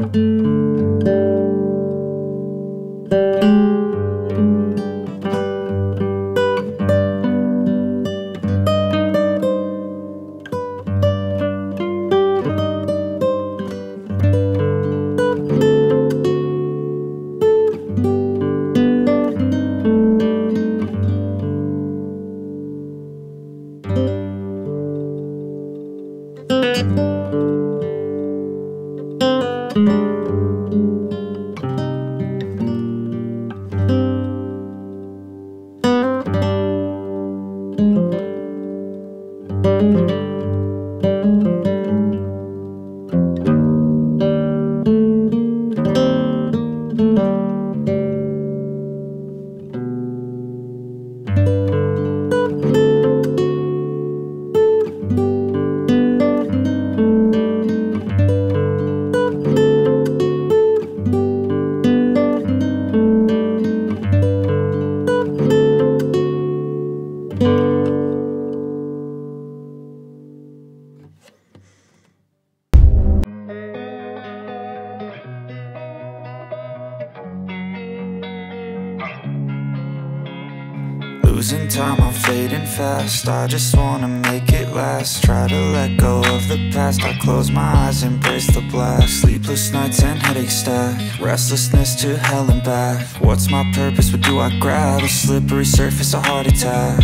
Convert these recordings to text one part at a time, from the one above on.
Losing time, I'm fading fast. I just wanna make it last. Try to let go of the past. I close my eyes, embrace the blast. Sleepless nights and headaches stack. Restlessness to hell and back. What's my purpose? What do I grab? A slippery surface, a heart attack.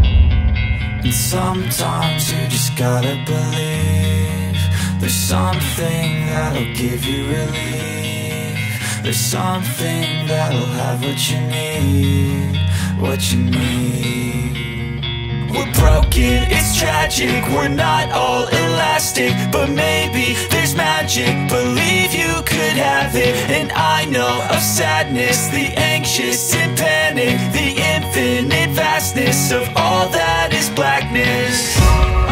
And sometimes you just gotta believe there's something that'll give you relief. There's something that'll have what you need, what you need. We're broken, it's tragic, we're not all elastic, but maybe there's magic. Believe you could have it. And I know of sadness, the anxious and panic, the infinite vastness of all that is blackness.